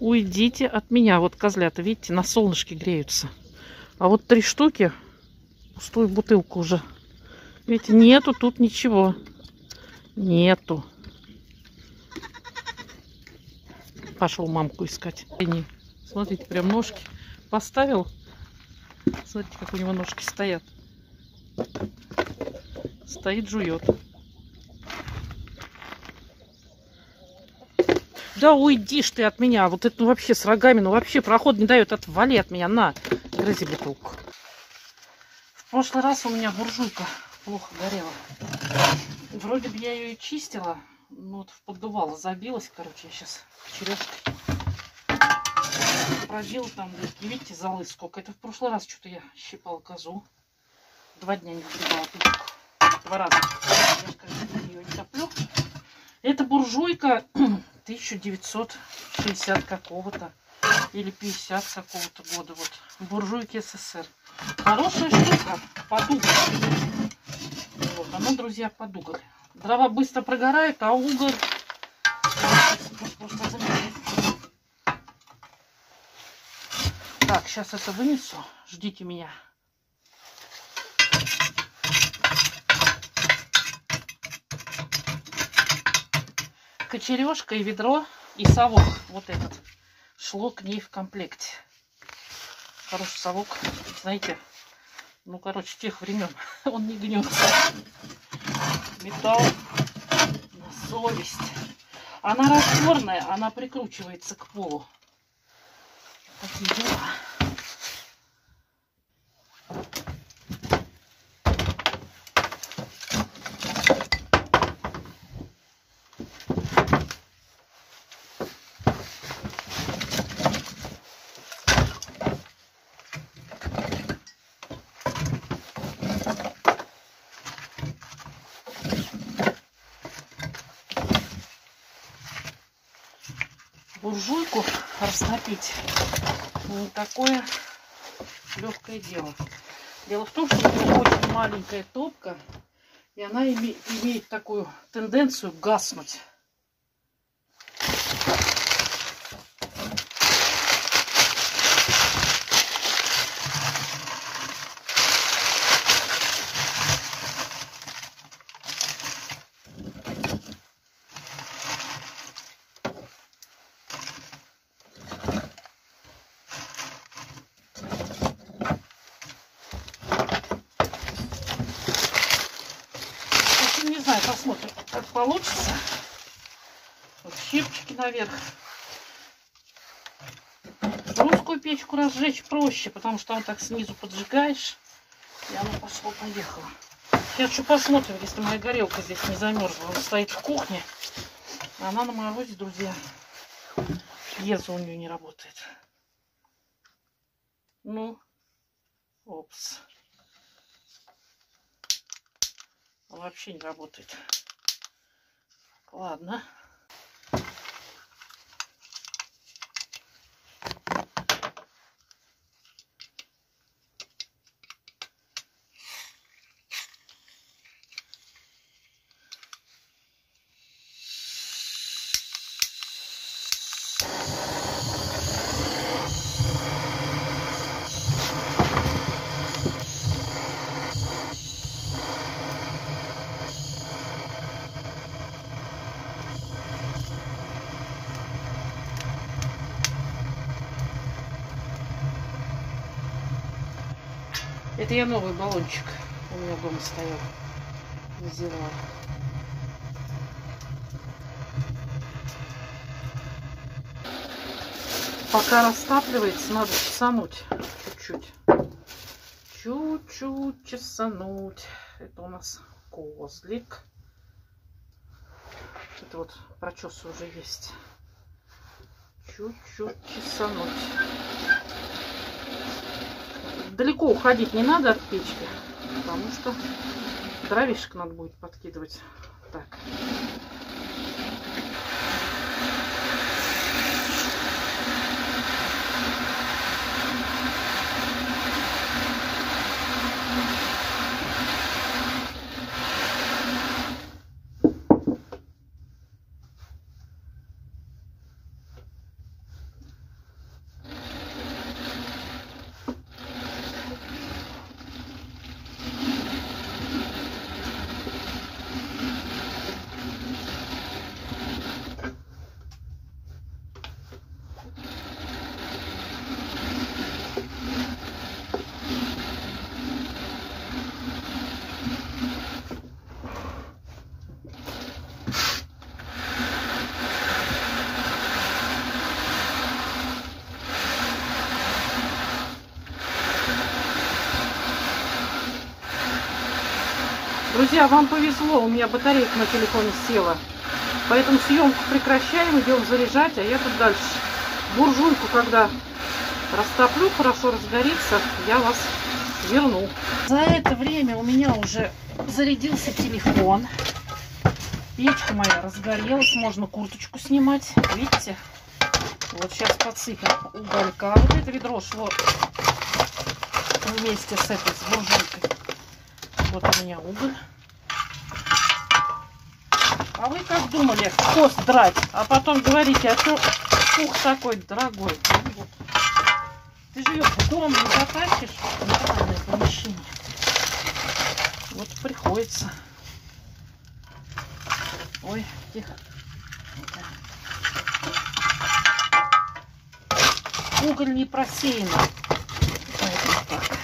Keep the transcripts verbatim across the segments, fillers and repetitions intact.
Уйдите от меня. Вот козлята, видите, на солнышке греются. А вот три штуки, пустую бутылку уже. Видите, нету тут ничего. Нету. Пошел мамку искать. Смотрите, прям ножки поставил. Смотрите, как у него ножки стоят. Стоит, жует. Да уйди ж ты от меня. Вот это ну, вообще с рогами, ну вообще проход не дает. Отвали от меня. На, грызи бутылку. В прошлый раз у меня буржуйка плохо горела. Вроде бы я ее и чистила. Но вот в поддувало забилась. Короче, я сейчас черешкой пробила там. Видите, золы сколько. Это в прошлый раз что-то я щипала козу. Два дня не сгребала пилку. Два раза. Я же, кажется, ее не топлю. Это буржуйка тысяча девятьсот шестидесятого какого-то или пятидесятого какого-то года. Вот. Буржуйки СССР. Хорошая штука. Под уголь. Вот. Она, друзья, под уголь. Дрова быстро прогорает, а уголь просто замерзает. Так, сейчас это вынесу. Ждите меня. Кочережка и ведро и совок. Вот этот. Шло к ней в комплекте. Хороший совок. Знаете, ну, короче, тех времен. Он не гнется. Металл на совесть. Она растворная, она прикручивается к полу. Такие дела. Буржуйку растопить не такое легкое дело. Дело в том, что это очень маленькая топка, и она име, имеет такую тенденцию гаснуть. Не знаю, посмотрим, как получится. Вот щепочки наверх. Русскую печку разжечь проще, потому что там так снизу поджигаешь, и оно пошло-поехало. Сейчас еще посмотрим, если моя горелка здесь не замерзла. Она стоит в кухне, а она на морозе, друзья. Пьеза у нее не работает. Ну, опс. Вообще не работает. Ладно. Это я новый баллончик у меня дома стоял. Взяла. Пока растапливается, надо чесануть чуть-чуть. Чуть-чуть чесануть. Это у нас козлик. Это вот прочесы уже есть. Чуть-чуть чесануть. Далеко уходить не надо от печки, потому что дровишек надо будет подкидывать. Так. Друзья, вам повезло, у меня батарейка на телефоне села. Поэтому съемку прекращаем, идем заряжать, а я тут дальше. Буржуйку, когда растоплю, хорошо разгорится, я вас верну. За это время у меня уже зарядился телефон. Печка моя разгорелась, можно курточку снимать. Видите? Вот сейчас подсыпем уголька. Вот это ведро шло вместе с этой, с буржуйкой. Вот у меня уголь. А вы как думали, кост драть? А потом говорите, а что пух такой дорогой? Ну, вот. Ты же ее в дом не затащишь в нормальное помещение. Вот приходится. Ой, тихо. Уголь не просеян. Поэтому так.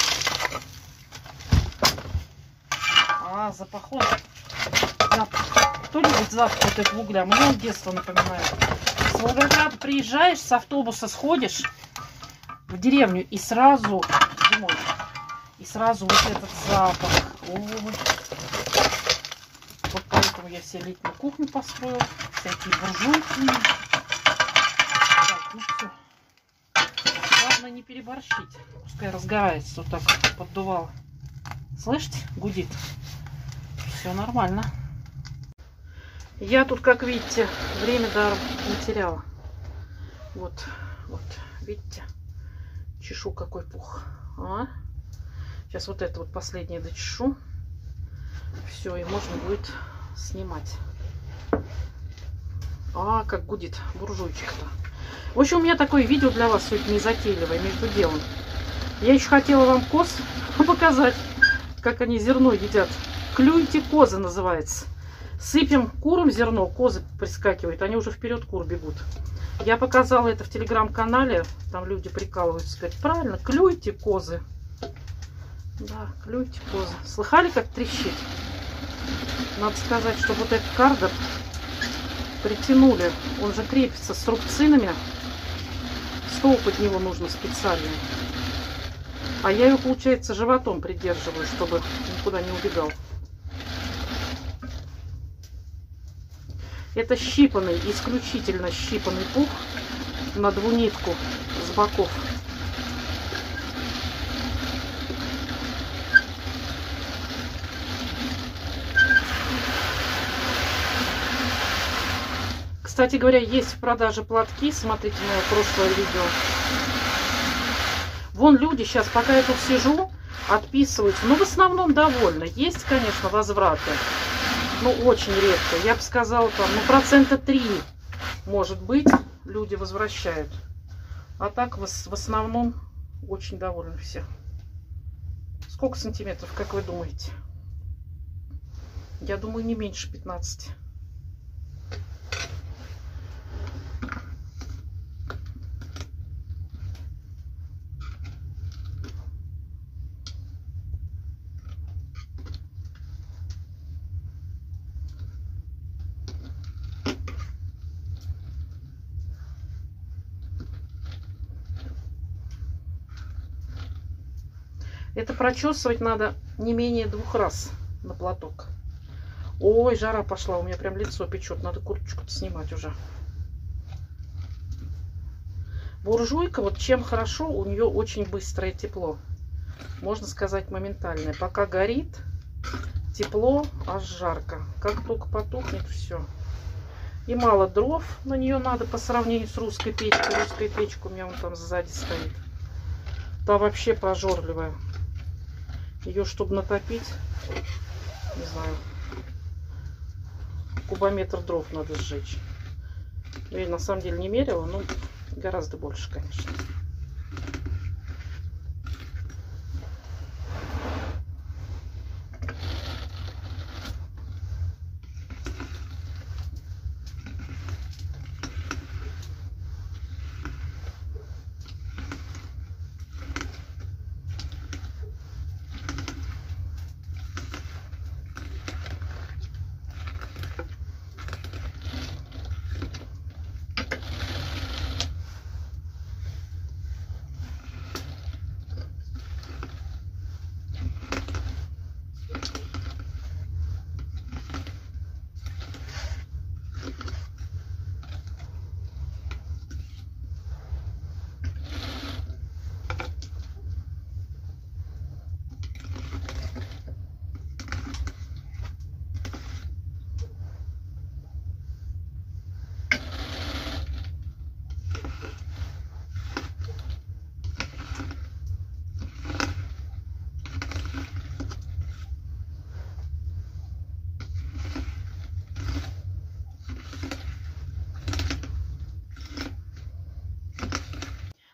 А, запахон. Запах. Кто любит запах вот этого угля? Мне он детство напоминает. С Волгограда приезжаешь, с автобуса сходишь в деревню и сразу зимой. И сразу вот этот запах. Ой. Вот поэтому я себе летнюю кухню построила. Всякие буржуйки. Так, ну все. Главное не переборщить. Пускай разгорается вот так поддувало. Слышите? Гудит. Все нормально. Я тут, как видите, время даром не теряла. Вот, вот, видите? Чешу какой пух. А? Сейчас вот это вот последнее дочешу. Все, и можно будет снимать. А, как гудит буржуйчик-то. В общем, у меня такое видео для вас сегодня незатейливое, между делом. Я еще хотела вам коз показать, как они зерно едят. Клюйте козы называется. Сыпем курам зерно, козы прискакивают, они уже вперед кур бегут. Я показала это в телеграм-канале, там люди прикалываются, говорят, правильно, клюйте козы. Да, клюйте козы. Слыхали, как трещит? Надо сказать, что вот этот кардер притянули, он же крепится с рубцинами. Стол под него нужно специальный. А я ее, получается, животом придерживаю, чтобы никуда не убегал. Это щипанный, исключительно щипанный пух на двунитку с боков. Кстати говоря, есть в продаже платки. Смотрите мое прошлое видео. Вон люди сейчас, пока я тут сижу, отписываются. Но в основном довольны. Есть, конечно, возвраты. Ну, очень редко. Я бы сказала, там, ну, процента три, может быть, люди возвращают. А так, в, в основном, очень довольны все. Сколько сантиметров, как вы думаете? Я думаю, не меньше пятнадцати. Это прочесывать надо не менее двух раз на платок. Ой, жара пошла, у меня прям лицо печет. Надо курточку-то снимать уже. Буржуйка, вот чем хорошо, у нее очень быстрое тепло. Можно сказать, моментальное. Пока горит, тепло, аж жарко. Как только потухнет, все. И мало дров на нее надо по сравнению с русской печкой. Русская печка у меня вон там сзади стоит. Та вообще прожорливая. Ее, чтобы натопить, не знаю, кубометр дров надо сжечь. Я на самом деле не мерила, но гораздо больше, конечно.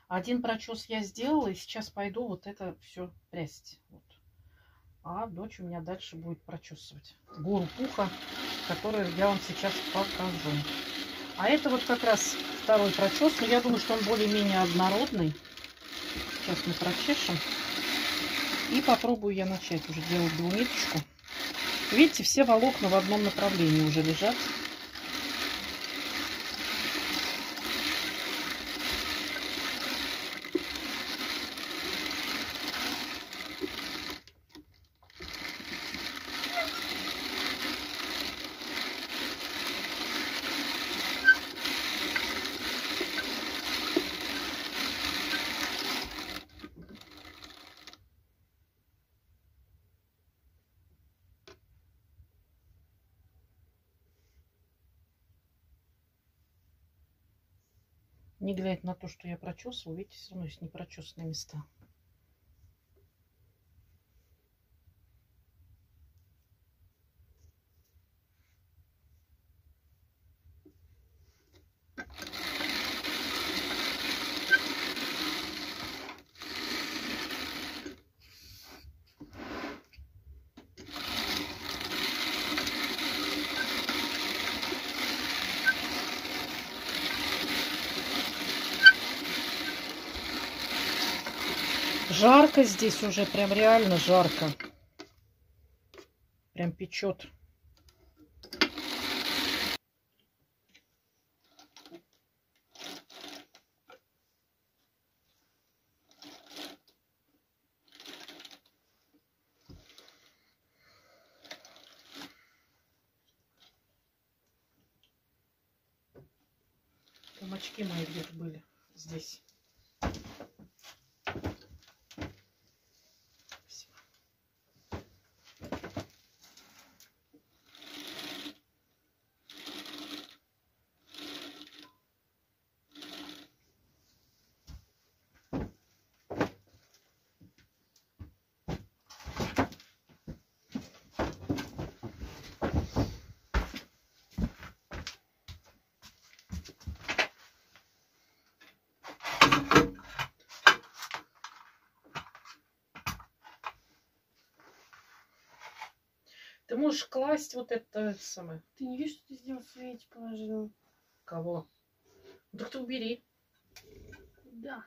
Один прочес я сделала, и сейчас пойду вот это все прясть. Вот. А дочь у меня дальше будет прочесывать гору пуха, которую я вам сейчас покажу. А это вот как раз второй прочес. Но я думаю, что он более-менее однородный. Сейчас мы прочешем. И попробую я начать уже делать двуниточку. Видите, все волокна в одном направлении уже лежат. Не глядя на то, что я прочесываю, видите, все равно есть непрочесанные места. Жарко здесь уже, прям реально жарко. Прям печет. Там очки мои где-то были здесь. Ты можешь класть вот это, это самое. Ты не видишь, что ты сделал Свете положил? Кого? Ну, так ты убери. Да.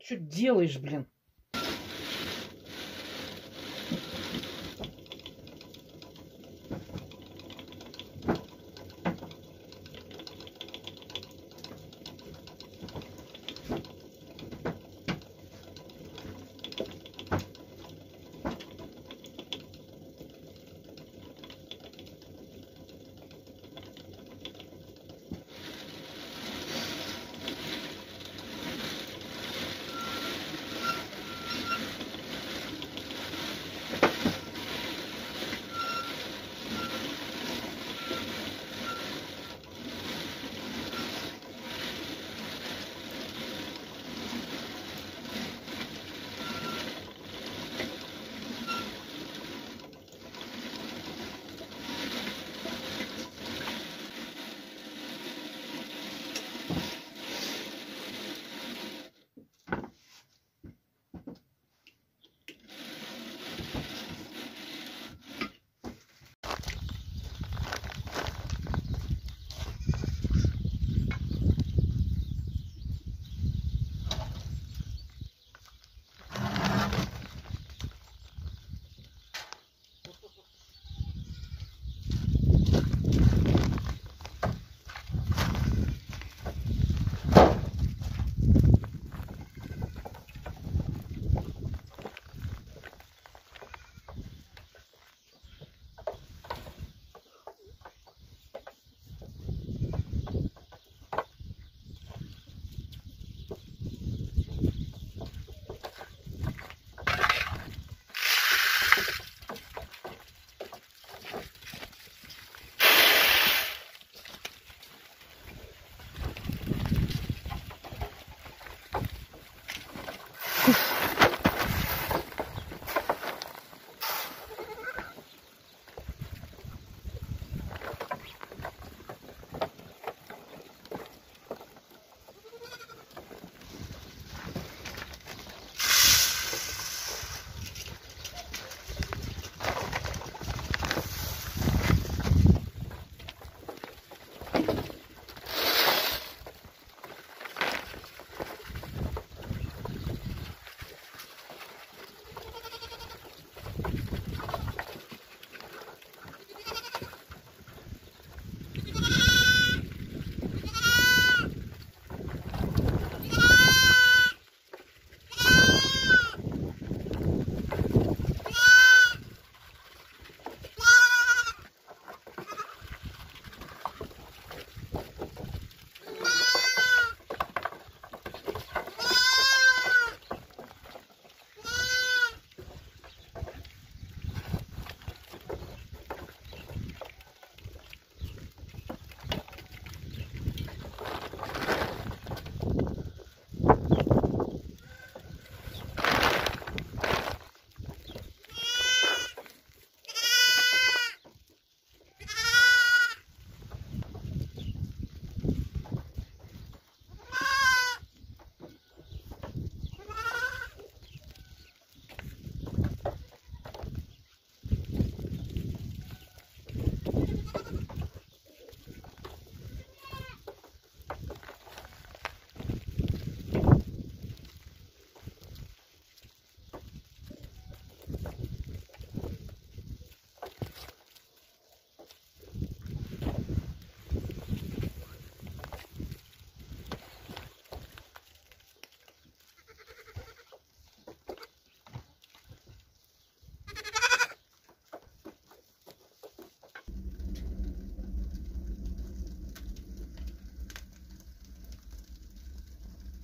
Что делаешь, блин?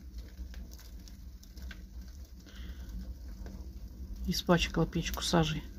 Испачкала печку сажей.